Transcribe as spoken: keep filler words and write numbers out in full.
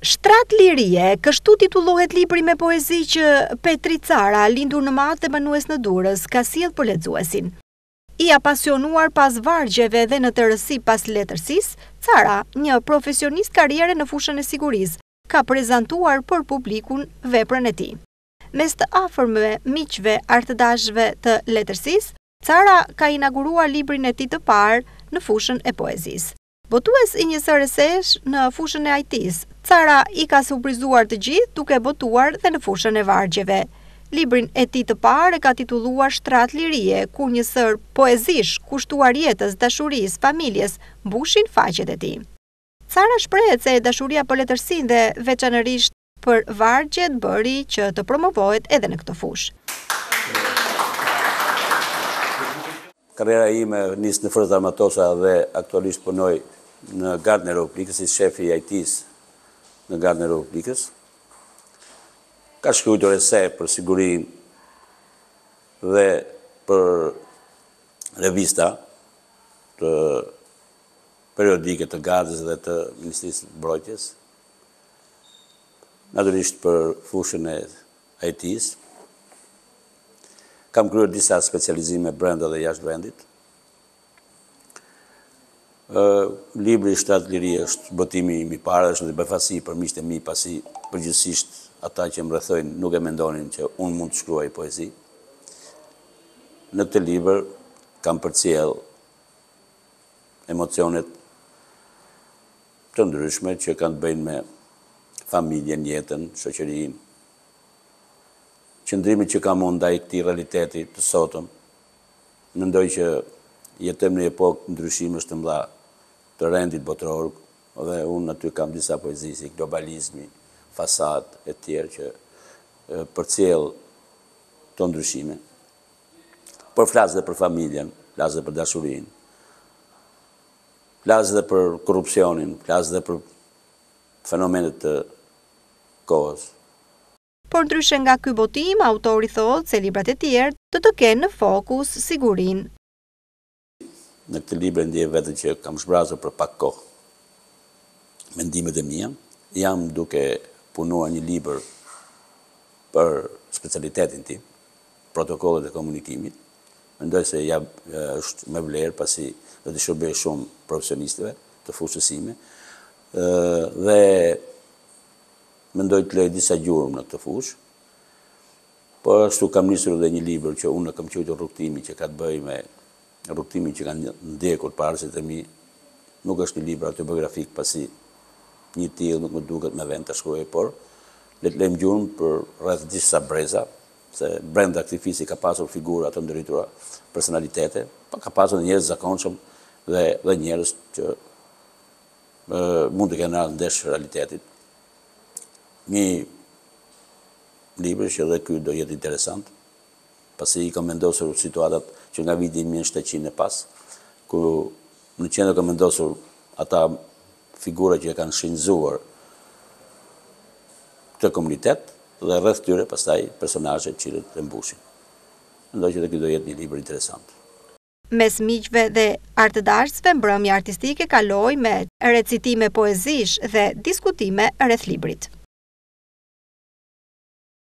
Shtrat lirie, kështu titullohet libri me poezi që Petri Cara, lindur në Mat dhe banues në Durrës, ka sjellë për lexuesin. I apasionuar pas vargjeve dhe në tërësi pas letërsisë, Cara, një profesionist karriere në fushën e sigurisë, ka prezantuar për publikun veprën e tij. Mes të afërmëve, miqve, artëdashëve të letërsisë, Cara ka inauguruar librin e tij të parë në fushën e poezisë. Botues i një së resesh në fushën e I T-s, Cara i ka surprizuar të gjithë duke botuar dhe në fushën e vargjeve. Librin e tij të parë e ka titulluar Shtrat lirie, ku një sër poezish kushtuar jetës, dashurisë, familjes mbushin faqet e tij. Cara shprehet se dashuria për letërsinë dhe veçanërisht për vargjet bëri që të promovohet edhe në këtë fushë. Karriera ime nis në Forcat Armatosha dhe aktualisht punoj në Gardën e Republikës, si shefi i I T-s në Gardën e Republikës. Ka shkruar ese për sigurinë dhe për revista të periodike të Gardës dhe të Ministrisë së Mbrojtjes. Natyrisht për fushën e I T-s. Kam kryer disa specializime brenda dhe jashtë vendit. Libri Shtrat lirie është botimi im i parë, është një befasi për miqtë e mi, pasi përgjithsisht ata që më rrethojnë nuk e mendonin që unë mund të shkruaj poezi. Në këtë libër kam përcjell emocionet të ndryshme që kanë të bëjnë me familjen, jetën, shoqërinë. Qëndrimi që kam unë ndaj këtij realiteti të sotëm, mendoj që jetojmë në epokë ndryshimesh të mëdha të rendit botror, dhe unë aty kam disa poezi si globalizmi, fasad e tjerë që përcjell këto ndryshime. Por flas edhe për familjen, flas edhe për dashurinë, flas edhe për korrupsionin, flas edhe për fenomenet të kohës. Por ndryshe nga ky botim, autori thotë se librat e tjerë do të kenë në fokus sigurinë. Në këtë libër ndjej vetë që kam shbrasur për pak kohë mendimet e mia. Jam duke punuar një libër për specialitetin tim, protokollet e komunikimit. Mendoj se ja është me vlerë, pasi do të shërbej shumë profesionistëve të fushës sime. Dhe mendoj të lej disa gjurmë në këtë fushë, por ashtu kam nisur edhe një libër që unë kam quajtur Rrugtimi, që ka të bëjë me rrugtimin që kanë ndjekur parësit e mi. Nuk është një libër autobiografik, pasi një tillë nuk më duket me vend të shkruaj, por le të lejmë gjurmë për rreth disa breza, se brenda këtij fisi ka pasur figura të ndritura, personalitete, pa ka pasur njerëz zakonshëm dhe dhe njerëz që uh, mund të kenë ardhur ndesh realitetit. Një libër që edhe ky do jetë interesant, pasi i kam vendosur situatat që nga viti një mijë e shtatëqind e pas, ku në qendër kam vendosur ata figura që e kanë shinjzuar këtë komunitet dhe rreth tyre pastaj personazhet që e mbushin. Mendoj që ky do jetë një libër interesant. Mes miqve dhe artëdashësve, mbrëmja artistike kaloi me recitime poezish dhe diskutime rreth librit.